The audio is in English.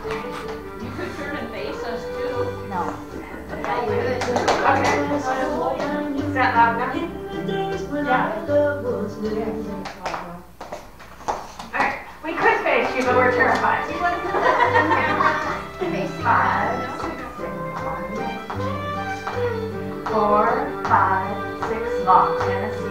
You could turn and face us too. No. Yeah, you could. Okay. Is that loud enough? Alright, we could face you, but we're terrified. You want to put that camera facing 5, us? 6, 4, 5, 6, lock, Genesis.